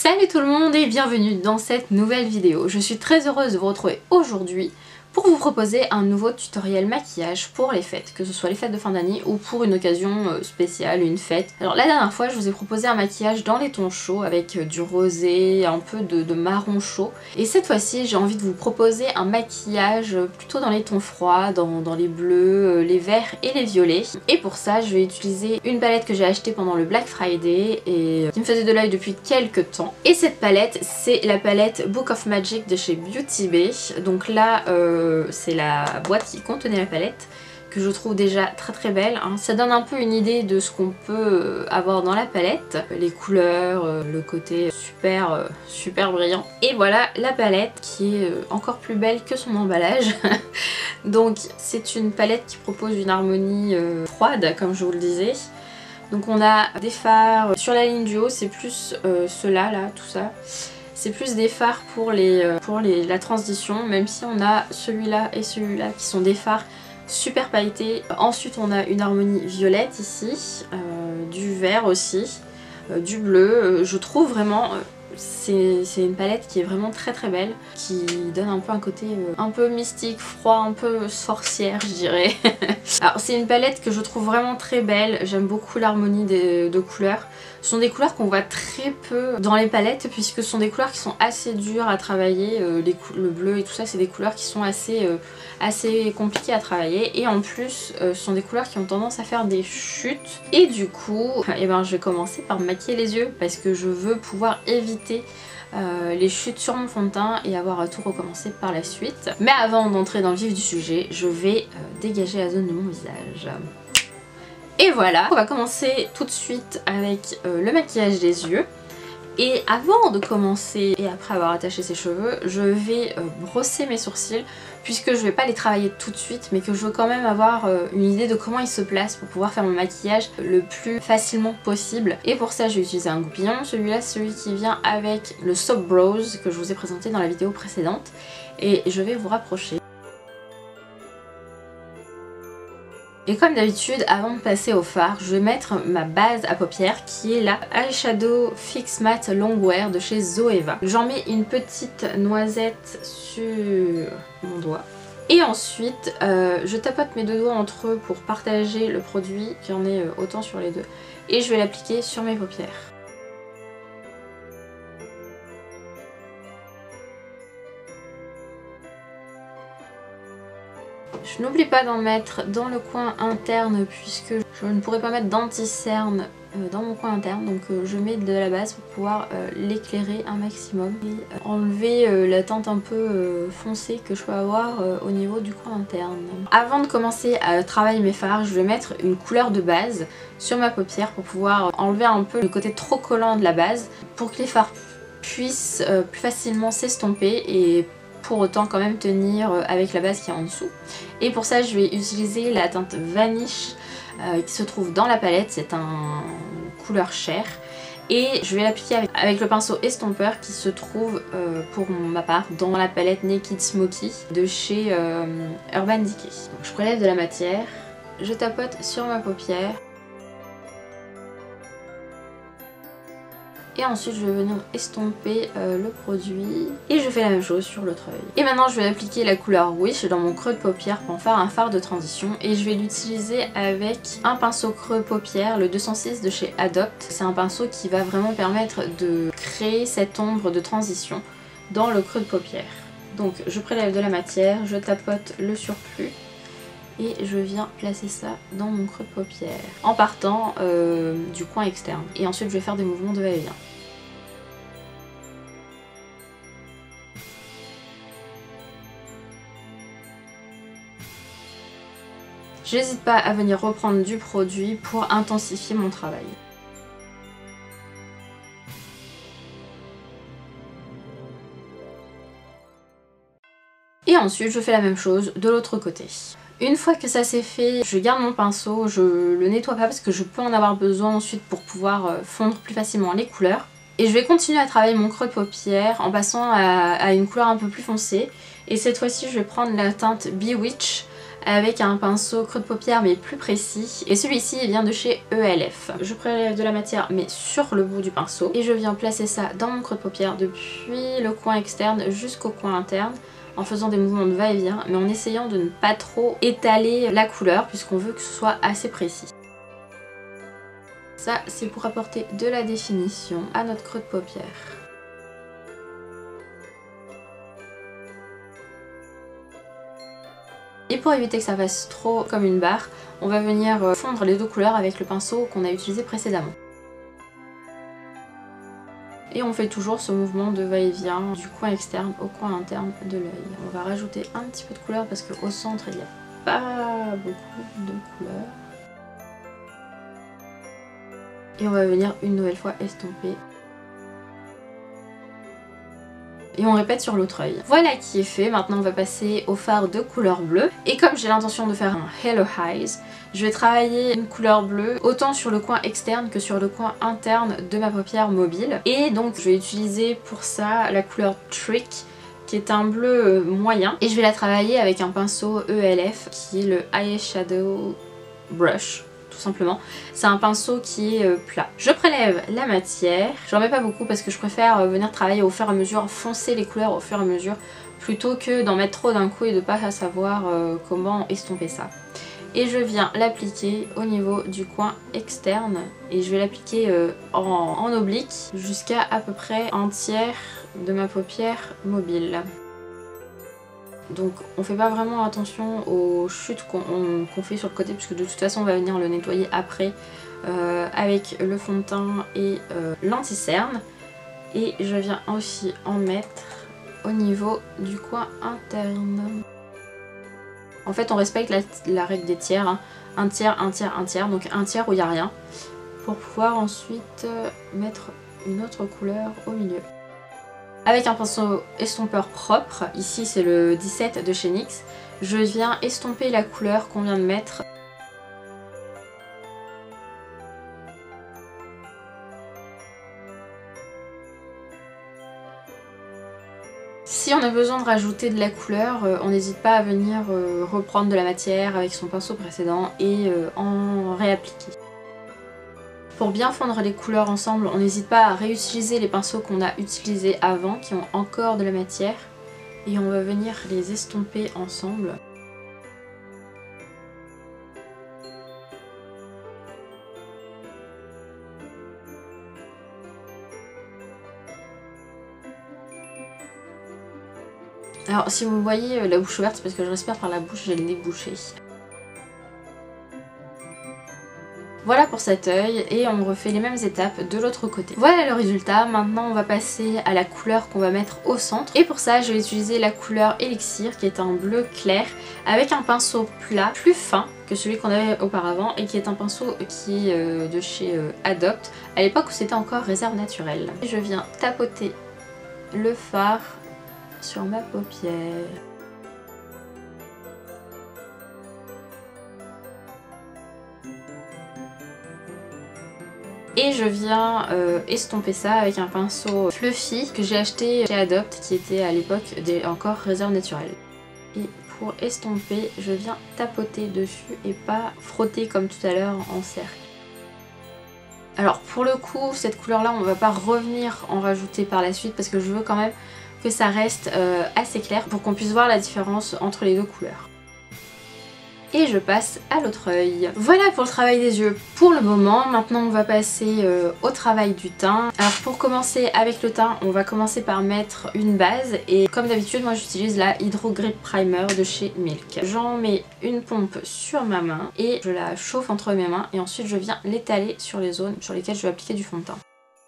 Salut tout le monde et bienvenue dans cette nouvelle vidéo. Je suis très heureuse de vous retrouver aujourd'hui pour vous proposer un nouveau tutoriel maquillage pour les fêtes, que ce soit les fêtes de fin d'année ou pour une occasion spéciale, une fête. Alors la dernière fois je vous ai proposé un maquillage dans les tons chauds avec du rosé, un peu de marron chaud. Et cette fois-ci j'ai envie de vous proposer un maquillage plutôt dans les tons froids, dans les bleus, les verts et les violets. Et pour ça je vais utiliser une palette que j'ai achetée pendant le Black Friday et qui me faisait de l'œil depuis quelques temps. Et cette palette c'est la palette Book of Magic de chez Beauty Bay. Donc là c'est la boîte qui contenait la palette que je trouve déjà très belle, hein. Ça donne un peu une idée de ce qu'on peut avoir dans la palette, les couleurs, le côté super brillant. Et voilà la palette qui est encore plus belle que son emballage. Donc c'est une palette qui propose une harmonie froide comme je vous le disais. Donc on a des fards sur la ligne du haut, c'est plus ceux-là, là, tout ça. C'est plus des fards pour la transition, même si on a celui-là et celui-là qui sont des fards super pailletés. Ensuite on a une harmonie violette ici, du vert aussi, du bleu. Je trouve vraiment... c'est une palette qui est vraiment très belle, qui donne un peu un côté un peu mystique, froid, un peu sorcière je dirais. Alors c'est une palette que je trouve vraiment très belle, j'aime beaucoup l'harmonie de couleurs. Ce sont des couleurs qu'on voit très peu dans les palettes puisque ce sont des couleurs qui sont assez dures à travailler. Le bleu et tout ça c'est des couleurs qui sont assez compliquées à travailler. Et en plus ce sont des couleurs qui ont tendance à faire des chutes. Et du coup je vais commencer par me maquiller les yeux parce que je veux pouvoir éviter les chutes sur mon fond de teint et avoir à tout recommencer par la suite. Mais avant d'entrer dans le vif du sujet, je vais dégager la zone de mon visage. Et voilà, on va commencer tout de suite avec le maquillage des yeux. Et avant de commencer et après avoir attaché ses cheveux, je vais brosser mes sourcils puisque je vais pas les travailler tout de suite mais que je veux quand même avoir une idée de comment ils se placent pour pouvoir faire mon maquillage le plus facilement possible. Et pour ça je vais utiliser un goupillon, celui-là c'est celui qui vient avec le Soap Brows que je vous ai présenté dans la vidéo précédente et je vais vous rapprocher. Et comme d'habitude, avant de passer au fard, je vais mettre ma base à paupières qui est la Eyeshadow Fix Matte Longwear de chez Zoeva. J'en mets une petite noisette sur mon doigt. Et ensuite, je tapote mes deux doigts entre eux pour partager le produit, qu'il y en ait autant sur les deux. Et je vais l'appliquer sur mes paupières. Je n'oublie pas d'en mettre dans le coin interne puisque je ne pourrais pas mettre d'anti-cerne dans mon coin interne. Donc je mets de la base pour pouvoir l'éclairer un maximum et enlever la teinte un peu foncée que je peux avoir au niveau du coin interne. Avant de commencer à travailler mes fards, je vais mettre une couleur de base sur ma paupière pour pouvoir enlever un peu le côté trop collant de la base pour que les fards puissent plus facilement s'estomper et pour autant quand même tenir avec la base qui est en dessous. Et pour ça je vais utiliser la teinte Vanish qui se trouve dans la palette, c'est un couleur chair. Et je vais l'appliquer avec le pinceau estompeur qui se trouve pour ma part dans la palette Naked Smoky de chez Urban Decay. Donc je prélève de la matière, je tapote sur ma paupière. Et ensuite je vais venir estomper le produit et je fais la même chose sur l'autre œil. Et maintenant je vais appliquer la couleur Wish dans mon creux de paupière pour en faire un fard de transition et je vais l'utiliser avec un pinceau creux paupière, le 206 de chez Adopt. C'est un pinceau qui va vraiment permettre de créer cette ombre de transition dans le creux de paupière. Donc je prélève de la matière, je tapote le surplus et je viens placer ça dans mon creux de paupière en partant du coin externe. Et ensuite je vais faire des mouvements de va-et-vient. J'hésite pas à venir reprendre du produit pour intensifier mon travail. Et ensuite je fais la même chose de l'autre côté. Une fois que ça c'est fait, je garde mon pinceau, je le nettoie pas parce que je peux en avoir besoin ensuite pour pouvoir fondre plus facilement les couleurs. Et je vais continuer à travailler mon creux de paupière en passant à une couleur un peu plus foncée. Et cette fois-ci je vais prendre la teinte Bewitch avec un pinceau creux de paupière mais plus précis. Et celui-ci vient de chez ELF. Je prélève de la matière mais sur le bout du pinceau et je viens placer ça dans mon creux de paupière depuis le coin externe jusqu'au coin interne, en faisant des mouvements de va-et-vient mais en essayant de ne pas trop étaler la couleur puisqu'on veut que ce soit assez précis. Ça c'est pour apporter de la définition à notre creux de paupière. Et pour éviter que ça fasse trop comme une barre, on va venir fondre les deux couleurs avec le pinceau qu'on a utilisé précédemment. Et on fait toujours ce mouvement de va-et-vient du coin externe au coin interne de l'œil. On va rajouter un petit peu de couleur parce qu'au centre il n'y a pas beaucoup de couleur. Et on va venir une nouvelle fois estomper. Et on répète sur l'autre œil. Voilà qui est fait, maintenant on va passer au fard de couleur bleue. Et comme j'ai l'intention de faire un Hello Eyes, je vais travailler une couleur bleue autant sur le coin externe que sur le coin interne de ma paupière mobile. Et donc je vais utiliser pour ça la couleur Trick, qui est un bleu moyen. Et je vais la travailler avec un pinceau ELF qui est le Eyeshadow Brush. Tout simplement. C'est un pinceau qui est plat. Je prélève la matière, j'en mets pas beaucoup parce que je préfère venir travailler au fur et à mesure, foncer les couleurs au fur et à mesure plutôt que d'en mettre trop d'un coup et de pas savoir comment estomper ça. Et je viens l'appliquer au niveau du coin externe et je vais l'appliquer en oblique jusqu'à à peu près un tiers de ma paupière mobile. Donc on fait pas vraiment attention aux chutes qu'on fait sur le côté puisque de toute façon on va venir le nettoyer après avec le fond de teint et l'anti-cerne. Et je viens aussi en mettre au niveau du coin interne. En fait on respecte la règle des tiers, hein. Un tiers, un tiers, un tiers, donc un tiers où il n'y a rien pour pouvoir ensuite mettre une autre couleur au milieu. Avec un pinceau estompeur propre, ici c'est le 17 de chez NYX, je viens estomper la couleur qu'on vient de mettre. Si on a besoin de rajouter de la couleur, on n'hésite pas à venir reprendre de la matière avec son pinceau précédent et en réappliquer. Pour bien fondre les couleurs ensemble, on n'hésite pas à réutiliser les pinceaux qu'on a utilisés avant, qui ont encore de la matière. Et on va venir les estomper ensemble. Alors si vous voyez la bouche ouverte, c'est parce que je respire par la bouche, j'ai le nez bouché. Voilà pour cet œil et on refait les mêmes étapes de l'autre côté. Voilà le résultat, maintenant on va passer à la couleur qu'on va mettre au centre. Et pour ça je vais utiliser la couleur Elixir qui est un bleu clair avec un pinceau plat plus fin que celui qu'on avait auparavant et qui est un pinceau qui est de chez Adopt à l'époque où c'était encore réserve naturelle. Et je viens tapoter le fard sur ma paupière. Et je viens estomper ça avec un pinceau fluffy que j'ai acheté chez Adopt qui était à l'époque encore réserve naturelle. Et pour estomper, je viens tapoter dessus et pas frotter comme tout à l'heure en cercle. Alors pour le coup, cette couleur là on va pas revenir en rajouter par la suite parce que je veux quand même que ça reste assez clair pour qu'on puisse voir la différence entre les deux couleurs. Et je passe à l'autre œil. Voilà pour le travail des yeux pour le moment. Maintenant on va passer au travail du teint. Alors pour commencer avec le teint, on va commencer par mettre une base. Et comme d'habitude, moi j'utilise la Hydro Grip Primer de chez Milk. J'en mets une pompe sur ma main et je la chauffe entre mes mains. Et ensuite je viens l'étaler sur les zones sur lesquelles je vais appliquer du fond de teint.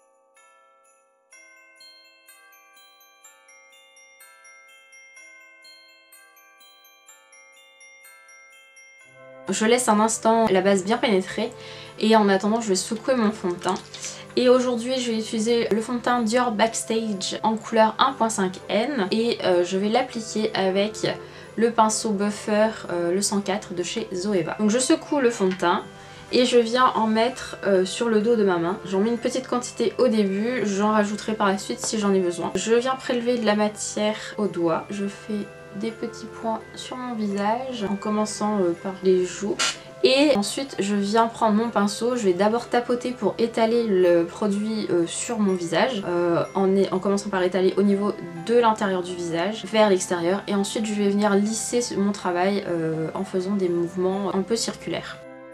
Je laisse un instant la base bien pénétrer et en attendant je vais secouer mon fond de teint. Et aujourd'hui je vais utiliser le fond de teint Dior Backstage en couleur 1.5N et je vais l'appliquer avec le pinceau Buffer le 104 de chez Zoeva. Donc je secoue le fond de teint et je viens en mettre sur le dos de ma main. J'en mets une petite quantité au début, j'en rajouterai par la suite si j'en ai besoin. Je viens prélever de la matière au doigt, je fais des petits points sur mon visage en commençant par les joues. Et ensuite je viens prendre mon pinceau, je vais d'abord tapoter pour étaler le produit sur mon visage en commençant par étaler au niveau de l'intérieur du visage vers l'extérieur, et ensuite je vais venir lisser mon travail en faisant des mouvements un peu circulaires.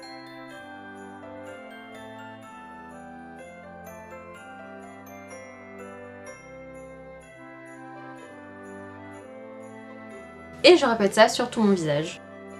Et je répète ça sur tout mon visage.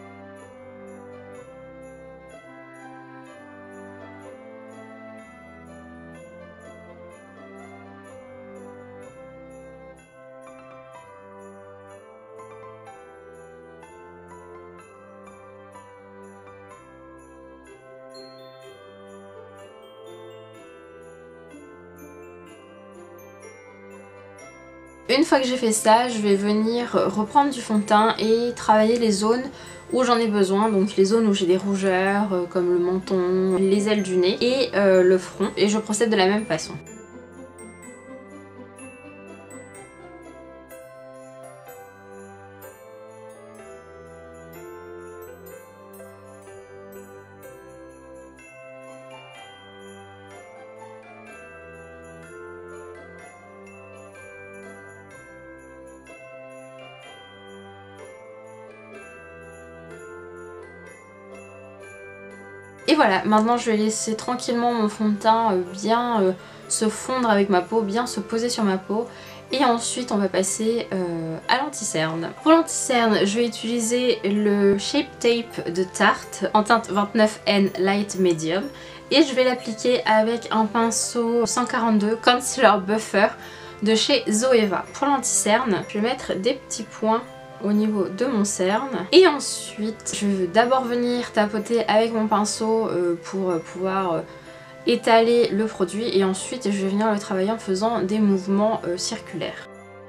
Une fois que j'ai fait ça, je vais venir reprendre du fond de teint et travailler les zones où j'en ai besoin, donc les zones où j'ai des rougeurs comme le menton, les ailes du nez et le front, et je procède de la même façon. Et voilà, maintenant je vais laisser tranquillement mon fond de teint bien se fondre avec ma peau, bien se poser sur ma peau. Et ensuite on va passer à l'anti-cerne. Pour l'anti-cerne, je vais utiliser le Shape Tape de Tarte en teinte 29N Light Medium. Et je vais l'appliquer avec un pinceau 142 Concealer Buffer de chez Zoeva. Pour l'anti-cerne, je vais mettre des petits points au niveau de mon cerne, et ensuite je vais d'abord venir tapoter avec mon pinceau pour pouvoir étaler le produit, et ensuite je vais venir le travailler en faisant des mouvements circulaires.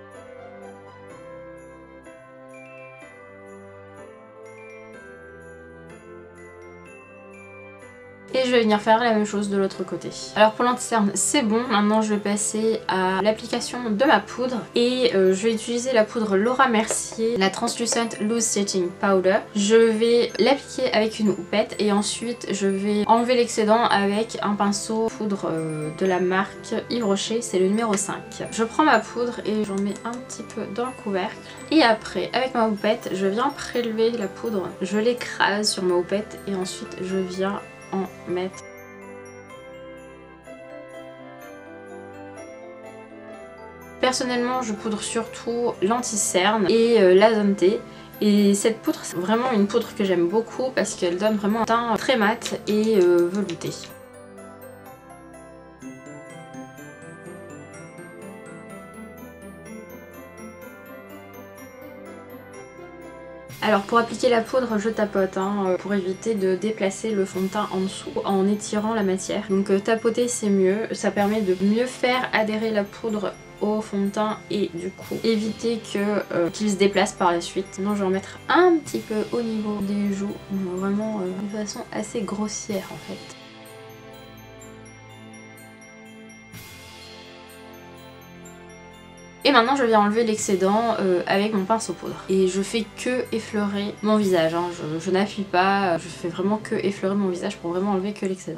Et je vais venir faire la même chose de l'autre côté. Alors pour l'anti-cerne c'est bon, maintenant je vais passer à l'application de ma poudre. Et je vais utiliser la poudre Laura Mercier, la Translucent Loose Setting Powder. Je vais l'appliquer avec une houppette et ensuite je vais enlever l'excédent avec un pinceau poudre de la marque Yves Rocher, c'est le numéro 5. Je prends ma poudre et j'en mets un petit peu dans le couvercle. Et après avec ma houppette je viens prélever la poudre, je l'écrase sur ma houppette et ensuite je viens en mettre. Personnellement je poudre surtout l'anti-cerne et la zone T, et cette poudre c'est vraiment une poudre que j'aime beaucoup parce qu'elle donne vraiment un teint très mat et velouté. Alors pour appliquer la poudre je tapote pour éviter de déplacer le fond de teint en dessous en étirant la matière. Donc tapoter c'est mieux, ça permet de mieux faire adhérer la poudre au fond de teint et du coup éviter qu'il se déplace par la suite. Sinon je vais en mettre un petit peu au niveau des joues, vraiment de façon assez grossière en fait. Et maintenant je viens enlever l'excédent avec mon pinceau poudre. Et je fais que effleurer mon visage, je n'appuie pas, je fais vraiment que effleurer mon visage pour vraiment enlever que l'excédent.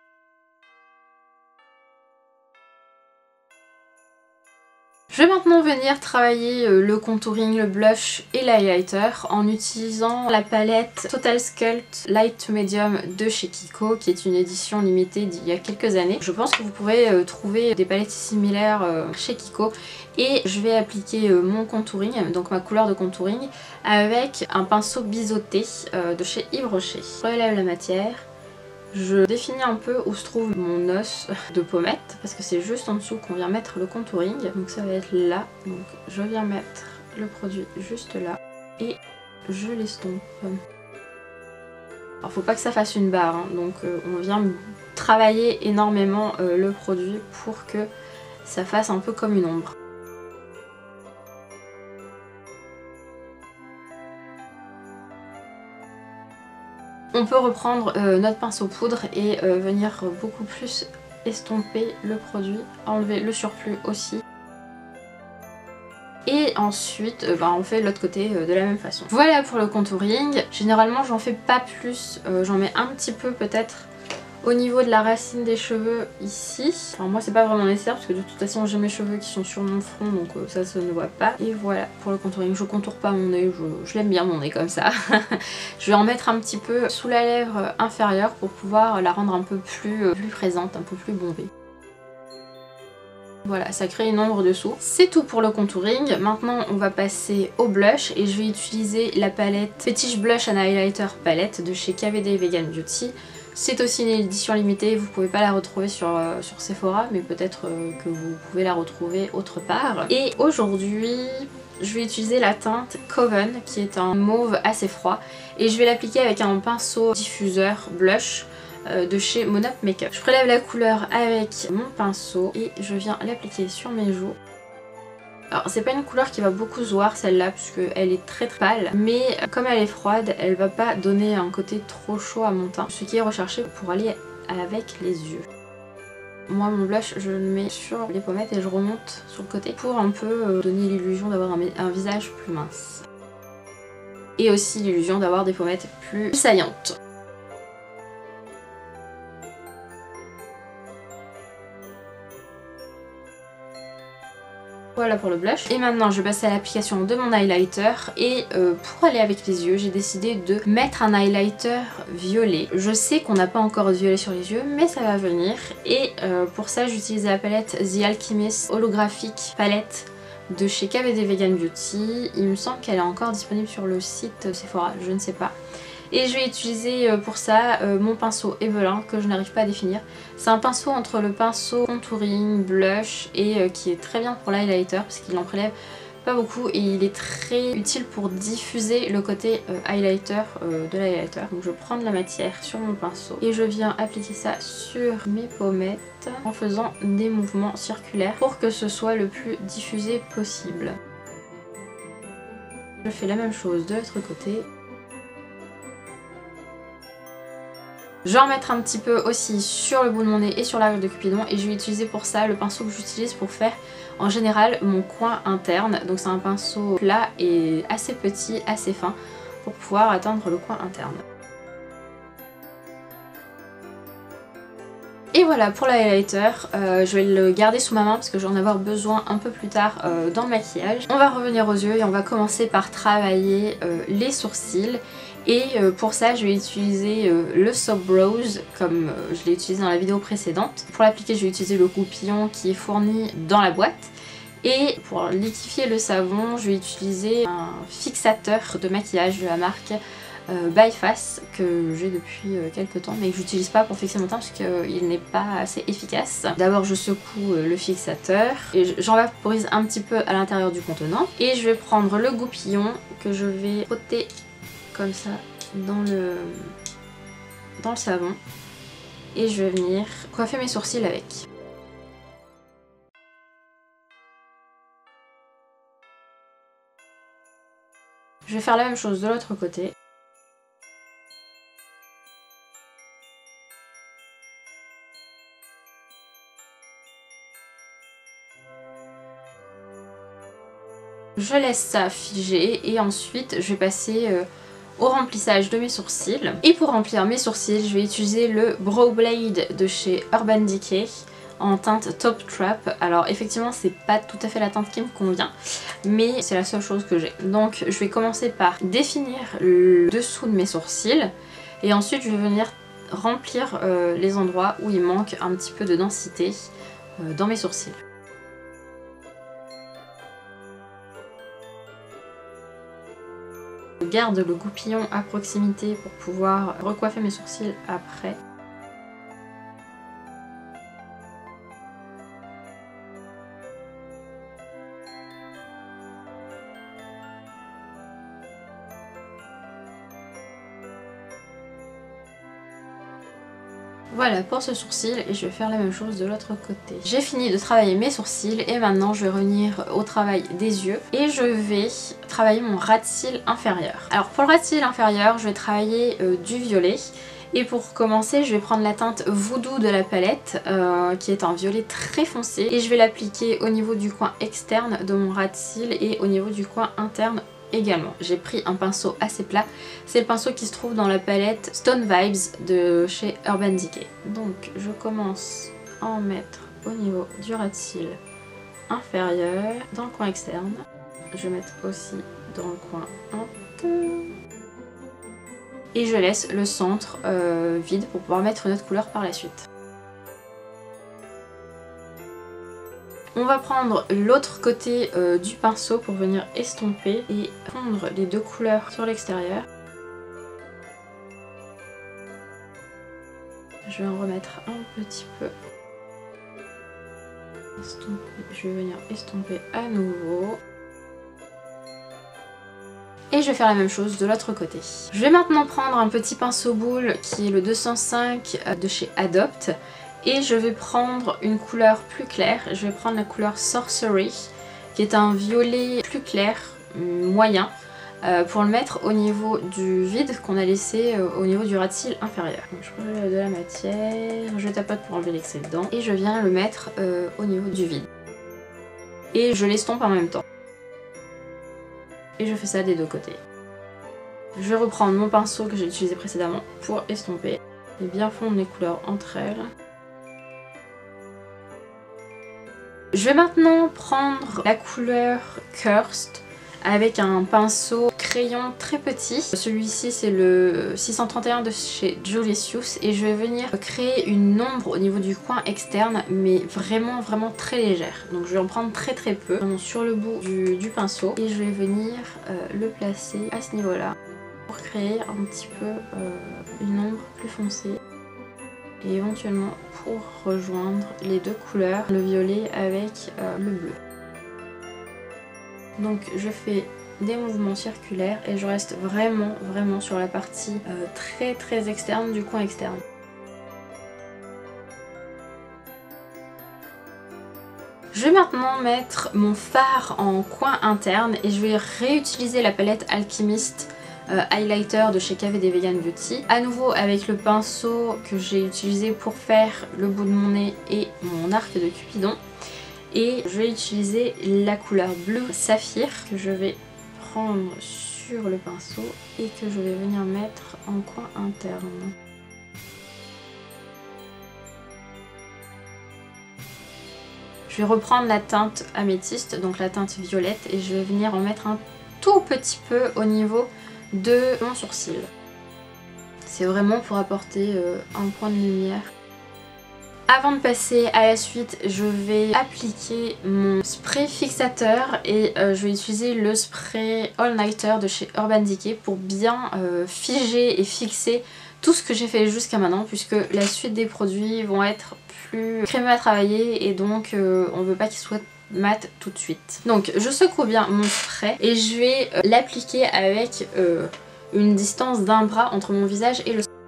Je vais maintenant venir travailler le contouring, le blush et l'highlighter en utilisant la palette Total Sculpt Light to Medium de chez Kiko, qui est une édition limitée d'il y a quelques années. Je pense que vous pourrez trouver des palettes similaires chez Kiko. Et je vais appliquer mon contouring, donc ma couleur de contouring, avec un pinceau biseauté de chez Yves Rocher. Je relève la matière. Je définis un peu où se trouve mon os de pommette parce que c'est juste en dessous qu'on vient mettre le contouring. Donc ça va être là. Donc je viens mettre le produit juste là et je l'estompe. Alors faut pas que ça fasse une barre, donc on vient travailler énormément le produit pour que ça fasse un peu comme une ombre. On peut reprendre notre pinceau poudre et venir beaucoup plus estomper le produit, enlever le surplus aussi. Et ensuite on fait l'autre côté de la même façon. Voilà pour le contouring. Généralement j'en fais pas plus, j'en mets un petit peu peut-être au niveau de la racine des cheveux ici. Alors moi c'est pas vraiment nécessaire parce que de toute façon j'ai mes cheveux qui sont sur mon front, donc ça se ne voit pas. Et voilà pour le contouring. Je contourne pas mon nez, je l'aime bien mon nez comme ça. Je vais en mettre un petit peu sous la lèvre inférieure pour pouvoir la rendre un peu plus présente, un peu plus bombée. Voilà, ça crée une ombre dessous. C'est tout pour le contouring. Maintenant on va passer au blush et je vais utiliser la palette Fetish Blush and Highlighter palette de chez KVD Vegan Beauty. C'est aussi une édition limitée, vous pouvez pas la retrouver sur Sephora, mais peut-être que vous pouvez la retrouver autre part. Et aujourd'hui, je vais utiliser la teinte Coven, qui est un mauve assez froid, et je vais l'appliquer avec un pinceau diffuseur blush de chez Mon Up Makeup. Je prélève la couleur avec mon pinceau et je viens l'appliquer sur mes joues. Alors c'est pas une couleur qui va beaucoup se voir celle-là puisqu'elle est très pâle, mais comme elle est froide, elle va pas donner un côté trop chaud à mon teint, ce qui est recherché pour aller avec les yeux. Moi mon blush je le mets sur les pommettes et je remonte sur le côté pour un peu donner l'illusion d'avoir un visage plus mince. Et aussi l'illusion d'avoir des pommettes plus saillantes. Voilà pour le blush. Et maintenant je vais passer à l'application de mon highlighter et pour aller avec les yeux j'ai décidé de mettre un highlighter violet. Je sais qu'on n'a pas encore de violet sur les yeux mais ça va venir et pour ça j'utilise la palette The Alchemist Holographic Palette de chez KVD Vegan Beauty. Il me semble qu'elle est encore disponible sur le site Sephora, je ne sais pas. Et je vais utiliser pour ça mon pinceau Evelyn que je n'arrive pas à définir. C'est un pinceau entre le pinceau contouring, blush et qui est très bien pour l'highlighter parce qu'il en prélève pas beaucoup et il est très utile pour diffuser le côté highlighter de l'highlighter. Donc je prends de la matière sur mon pinceau et je viens appliquer ça sur mes pommettes en faisant des mouvements circulaires pour que ce soit le plus diffusé possible. Je fais la même chose de l'autre côté. Je vais en mettre un petit peu aussi sur le bout de mon nez et sur l'arrière de Cupidon et je vais utiliser pour ça le pinceau que j'utilise pour faire en général mon coin interne. Donc c'est un pinceau plat et assez petit, assez fin pour pouvoir atteindre le coin interne. Et voilà pour l'highlighter, je vais le garder sous ma main parce que je vais en avoir besoin un peu plus tard dans le maquillage. On va revenir aux yeux et on va commencer par travailler les sourcils. Et pour ça je vais utiliser le Soap Brows comme je l'ai utilisé dans la vidéo précédente. Pour l'appliquer je vais utiliser le goupillon qui est fourni dans la boîte. Et pour liquifier le savon je vais utiliser un fixateur de maquillage de la marque By Face que j'ai depuis quelques temps mais que j'utilise pas pour fixer mon teint parce qu'il n'est pas assez efficace. D'abord je secoue le fixateur et j'en vaporise un petit peu à l'intérieur du contenant et je vais prendre le goupillon que je vais frotter comme ça dans le savon et je vais venir coiffer mes sourcils avec. Je vais faire la même chose de l'autre côté. Je laisse ça figer et ensuite je vais passer au remplissage de mes sourcils. Et pour remplir mes sourcils, je vais utiliser le Brow Blade de chez Urban Decay en teinte Top Trap. Alors effectivement c'est pas tout à fait la teinte qui me convient, mais c'est la seule chose que j'ai. Donc je vais commencer par définir le dessous de mes sourcils et ensuite je vais venir remplir les endroits où il manque un petit peu de densité dans mes sourcils. Je garde le goupillon à proximité pour pouvoir recoiffer mes sourcils après. Voilà pour ce sourcil et je vais faire la même chose de l'autre côté. J'ai fini de travailler mes sourcils et maintenant je vais revenir au travail des yeux et je vais travailler mon ras de cils inférieur. Alors pour le ras de cils inférieur, je vais travailler du violet. Et pour commencer, je vais prendre la teinte Voodoo de la palette, qui est un violet très foncé. Et je vais l'appliquer au niveau du coin externe de mon ras de cils et au niveau du coin interne également. J'ai pris un pinceau assez plat. C'est le pinceau qui se trouve dans la palette Stone Vibes de chez Urban Decay. Donc je commence à en mettre au niveau du ras de cils inférieur, dans le coin externe. Je vais mettre aussi dans le coin interne. Et je laisse le centre vide pour pouvoir mettre une autre couleur par la suite. On va prendre l'autre côté du pinceau pour venir estomper et fondre les deux couleurs sur l'extérieur. Je vais en remettre un petit peu. Estomper. Je vais venir estomper à nouveau. Et je vais faire la même chose de l'autre côté. Je vais maintenant prendre un petit pinceau boule qui est le 205 de chez Adopt. Et je vais prendre une couleur plus claire. Je vais prendre la couleur Sorcery, qui est un violet plus clair, moyen, pour le mettre au niveau du vide qu'on a laissé au niveau du ras de cils inférieur. Donc je prends de la matière, je tapote pour enlever l'excès dedans. Et je viens le mettre au niveau du vide. Et je l'estompe en même temps. Et je fais ça des deux côtés. Je vais reprendre mon pinceau que j'ai utilisé précédemment pour estomper et bien fondre les couleurs entre elles. Je vais maintenant prendre la couleur Cursed avec un pinceau crayon très petit. Celui-ci c'est le 631 de chez Julicius et je vais venir créer une ombre au niveau du coin externe mais vraiment très légère. Donc je vais en prendre très peu vraiment sur le bout du pinceau et je vais venir le placer à ce niveau-là pour créer un petit peu une ombre plus foncée et éventuellement pour rejoindre les deux couleurs, le violet avec le bleu. Donc je fais des mouvements circulaires et je reste vraiment sur la partie très externe du coin externe. Je vais maintenant mettre mon fard en coin interne et je vais réutiliser la palette Alchemist highlighter de chez KVD Vegan Beauty. À nouveau avec le pinceau que j'ai utilisé pour faire le bout de mon nez et mon arc de Cupidon. Et je vais utiliser la couleur bleu saphir que je vais prendre sur le pinceau et que je vais venir mettre en coin interne. Je vais reprendre la teinte améthyste, donc la teinte violette, et je vais venir en mettre un tout petit peu au niveau de mon sourcil. C'est vraiment pour apporter un point de lumière. Avant de passer à la suite, je vais appliquer mon spray fixateur et je vais utiliser le spray All Nighter de chez Urban Decay pour bien figer et fixer tout ce que j'ai fait jusqu'à maintenant puisque la suite des produits vont être plus crémeux à travailler et donc on ne veut pas qu'ils soient mat tout de suite. Donc je secoue bien mon spray et je vais l'appliquer avec une distance d'un bras entre mon visage et le spray.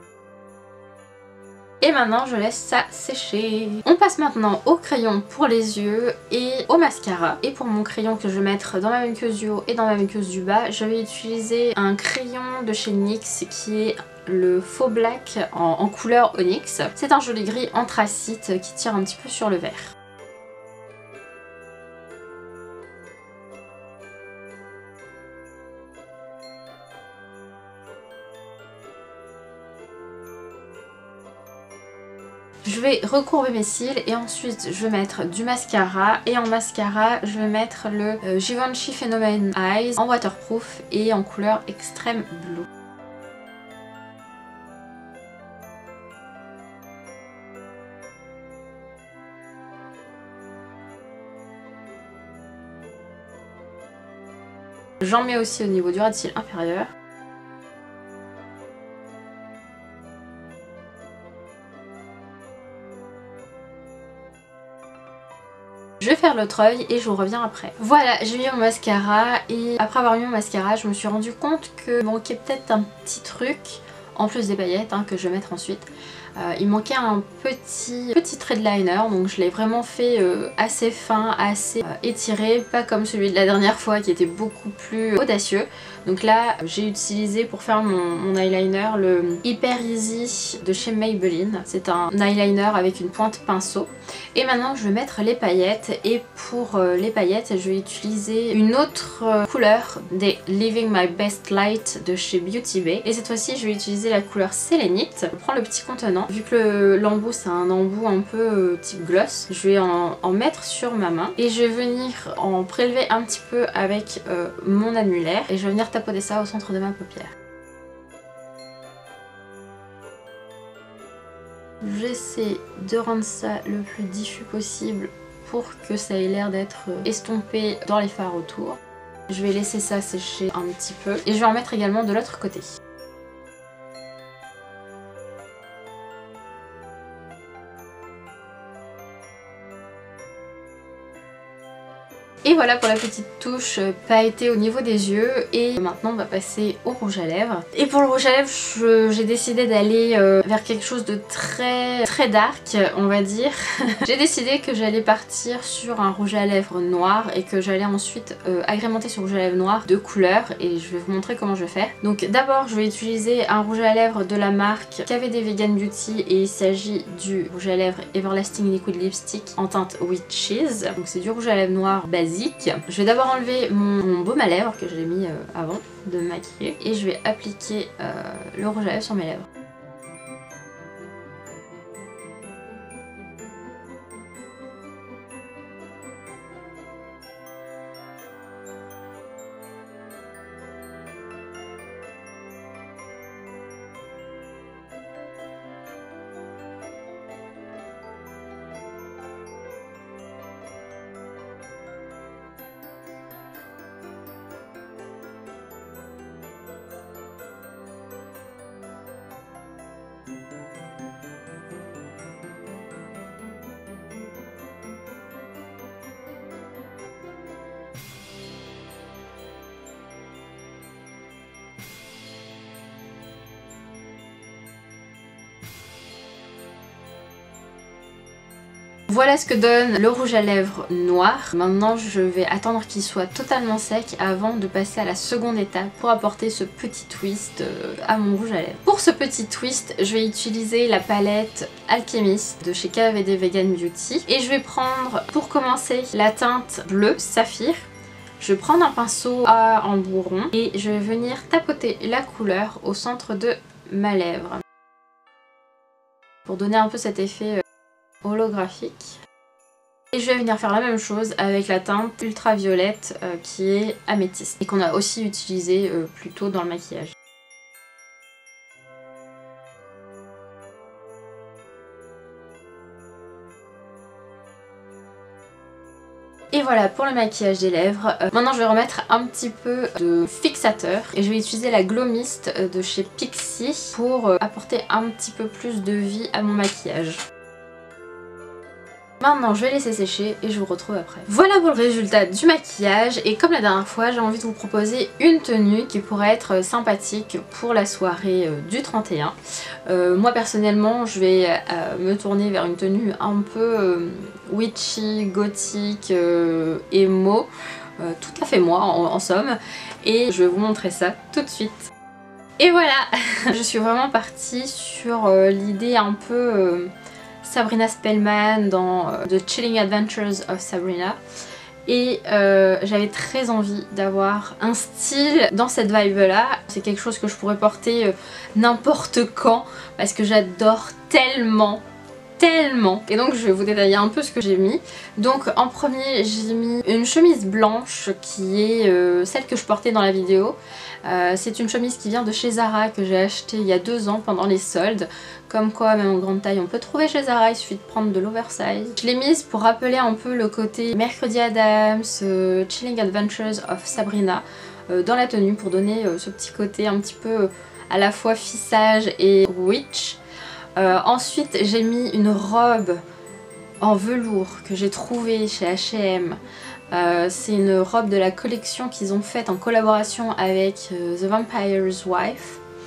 Et maintenant je laisse ça sécher. On passe maintenant au crayon pour les yeux et au mascara. Et pour mon crayon que je vais mettre dans ma muqueuse du haut et dans ma muqueuse du bas, je vais utiliser un crayon de chez NYX qui est le faux black en couleur onyx. C'est un joli gris anthracite qui tire un petit peu sur le vert. Je vais recourber mes cils et ensuite je vais mettre du mascara et en mascara je vais mettre le Givenchy Phenomen Eyes en waterproof et en couleur extrême blue. J'en mets aussi au niveau du ras de cils inférieur. Je vais faire l'autre œil et je vous reviens après. Voilà, j'ai mis mon mascara et après avoir mis mon mascara, je me suis rendu compte que manquait peut-être un petit truc, en plus des paillettes que je vais mettre ensuite. Il manquait un petit trait de liner, donc je l'ai vraiment fait assez fin, assez étiré, pas comme celui de la dernière fois qui était beaucoup plus audacieux. Donc là j'ai utilisé pour faire mon eyeliner le Hyper Easy de chez Maybelline. C'est un eyeliner avec une pointe pinceau. Et maintenant je vais mettre les paillettes, et pour les paillettes je vais utiliser une autre couleur des Living My Best Light de chez Beauty Bay. Et cette fois-ci je vais utiliser la couleur Sélénite. Je prends le petit contenant. Vu que l'embout c'est un embout un peu type gloss, je vais en mettre sur ma main et je vais venir en prélever un petit peu avec mon annulaire et je vais venir tapoter ça au centre de ma paupière. J'essaie de rendre ça le plus diffus possible pour que ça ait l'air d'être estompé dans les fards autour. Je vais laisser ça sécher un petit peu et je vais en mettre également de l'autre côté. Et voilà pour la petite touche pailletée au niveau des yeux. Et maintenant on va passer au rouge à lèvres. Et pour le rouge à lèvres j'ai décidé d'aller vers quelque chose de très dark, on va dire. J'ai décidé que j'allais partir sur un rouge à lèvres noir et que j'allais ensuite agrémenter ce rouge à lèvres noir de couleurs, et je vais vous montrer comment je vais faire. Donc d'abord je vais utiliser un rouge à lèvres de la marque KVD Vegan Beauty et il s'agit du rouge à lèvres Everlasting Liquid Lipstick en teinte Witches. Donc c'est du rouge à lèvres noir basique. Je vais d'abord enlever mon baume à lèvres que j'ai mis avant de me maquiller et je vais appliquer le rouge à lèvres sur mes lèvres. Voilà ce que donne le rouge à lèvres noir. Maintenant je vais attendre qu'il soit totalement sec avant de passer à la seconde étape pour apporter ce petit twist à mon rouge à lèvres. Pour ce petit twist je vais utiliser la palette Alchemist de chez KVD Vegan Beauty et je vais prendre pour commencer la teinte bleue saphir. Je vais prendre un pinceau à embout rond et je vais venir tapoter la couleur au centre de ma lèvre pour donner un peu cet effet holographique. Et je vais venir faire la même chose avec la teinte ultraviolette qui est améthyste et qu'on a aussi utilisé plus tôt dans le maquillage. Et voilà pour le maquillage des lèvres. Maintenant je vais remettre un petit peu de fixateur et je vais utiliser la Glow Mist de chez Pixi pour apporter un petit peu plus de vie à mon maquillage. Maintenant je vais laisser sécher et je vous retrouve après. Voilà pour le résultat du maquillage, et comme la dernière fois j'ai envie de vous proposer une tenue qui pourrait être sympathique pour la soirée du 31. Moi personnellement je vais me tourner vers une tenue un peu witchy, gothique, emo, tout à fait moi en somme, et je vais vous montrer ça tout de suite. Et voilà, je suis vraiment partie sur l'idée un peu Sabrina Spellman dans The Chilling Adventures of Sabrina, et j'avais très envie d'avoir un style dans cette vibe là. C'est quelque chose que je pourrais porter n'importe quand parce que j'adore tellement. Et donc je vais vous détailler un peu ce que j'ai mis. Donc en premier j'ai mis une chemise blanche qui est celle que je portais dans la vidéo. C'est une chemise qui vient de chez Zara que j'ai achetée il y a 2 ans pendant les soldes. Comme quoi même en grande taille on peut trouver chez Zara, il suffit de prendre de l'oversize. Je l'ai mise pour rappeler un peu le côté Mercredi Adams, Chilling Adventures of Sabrina dans la tenue, pour donner ce petit côté un petit peu à la fois fissage et witch. Ensuite j'ai mis une robe en velours que j'ai trouvée chez H&M. C'est une robe de la collection qu'ils ont faite en collaboration avec The Vampire's Wife.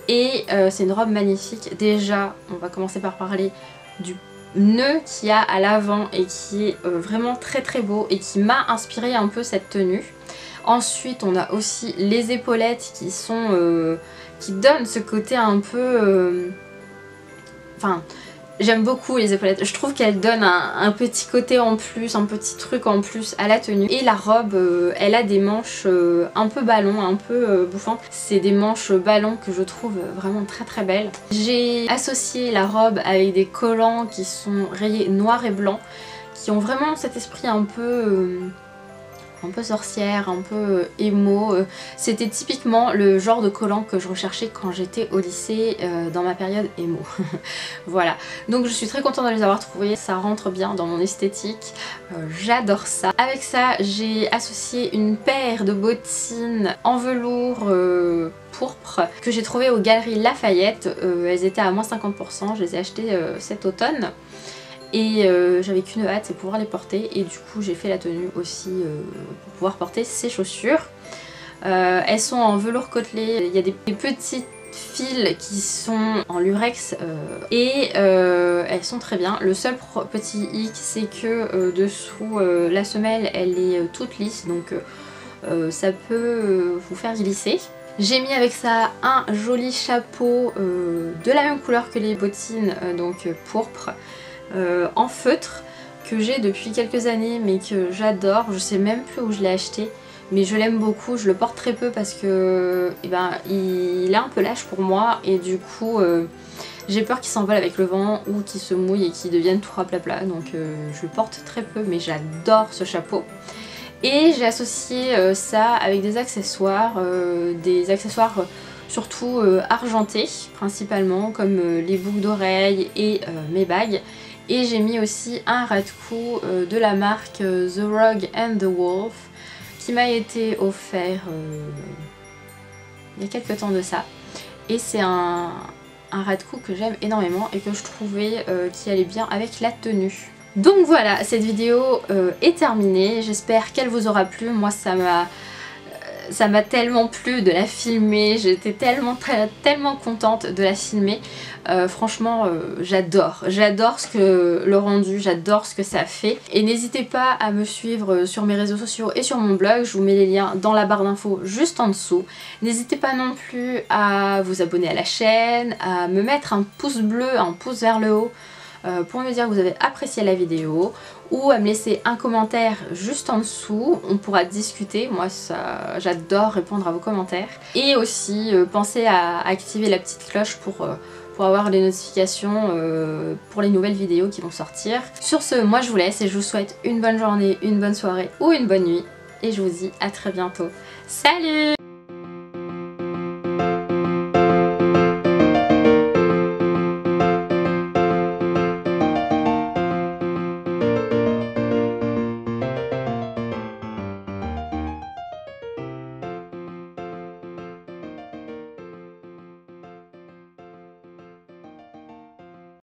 Et c'est une robe magnifique. Déjà, on va commencer par parler du nœud qu'il y a à l'avant et qui est vraiment très très beau et qui m'a inspiré un peu cette tenue. Ensuite on a aussi les épaulettes qui sont qui donnent ce côté un peu enfin j'aime beaucoup les épaulettes, je trouve qu'elles donnent un petit côté en plus, un petit truc en plus à la tenue. Et la robe elle a des manches un peu ballon, un peu bouffantes. C'est des manches ballon que je trouve vraiment très très belles. J'ai associé la robe avec des collants qui sont rayés noir et blanc, qui ont vraiment cet esprit un peu sorcière, un peu émo. C'était typiquement le genre de collant que je recherchais quand j'étais au lycée dans ma période émo. Voilà, donc je suis très contente de les avoir trouvés, ça rentre bien dans mon esthétique, j'adore ça. Avec ça j'ai associé une paire de bottines en velours pourpre que j'ai trouvé aux Galeries Lafayette. Elles étaient à moins 50%, je les ai achetées cet automne. Et j'avais qu'une hâte, c'est pouvoir les porter, et du coup j'ai fait la tenue aussi pour pouvoir porter ces chaussures. Elles sont en velours côtelé, il y a des petits fils qui sont en lurex et elles sont très bien. Le seul petit hic c'est que dessous la semelle elle est toute lisse, donc ça peut vous faire glisser. J'ai mis avec ça un joli chapeau de la même couleur que les bottines, donc pourpre. En feutre que j'ai depuis quelques années mais que j'adore, je sais même plus où je l'ai acheté mais je l'aime beaucoup, je le porte très peu parce que il est un peu lâche pour moi et du coup j'ai peur qu'il s'envole avec le vent ou qu'il se mouille et qu'il devienne tout raplapla, donc je le porte très peu mais j'adore ce chapeau. Et j'ai associé ça avec des accessoires surtout argentés principalement, comme les boucles d'oreilles et mes bagues. Et j'ai mis aussi un ras de cou de la marque The Rogue and the Wolf qui m'a été offert il y a quelques temps de ça. Et c'est un ras de cou que j'aime énormément et que je trouvais qui allait bien avec la tenue. Donc voilà, cette vidéo est terminée, j'espère qu'elle vous aura plu. Moi ça m'a tellement plu de la filmer, j'étais tellement contente de la filmer. Franchement j'adore le rendu, j'adore ce que ça fait. Et n'hésitez pas à me suivre sur mes réseaux sociaux et sur mon blog, je vous mets les liens dans la barre d'infos juste en dessous. N'hésitez pas non plus à vous abonner à la chaîne, à me mettre un pouce bleu, un pouce vers le haut pour me dire que vous avez apprécié la vidéo, ou à me laisser un commentaire juste en dessous, on pourra discuter, moi j'adore répondre à vos commentaires. Et aussi pensez à activer la petite cloche pour avoir les notifications pour les nouvelles vidéos qui vont sortir. Sur ce, moi je vous laisse et je vous souhaite une bonne journée, une bonne soirée ou une bonne nuit, et je vous dis à très bientôt. Salut!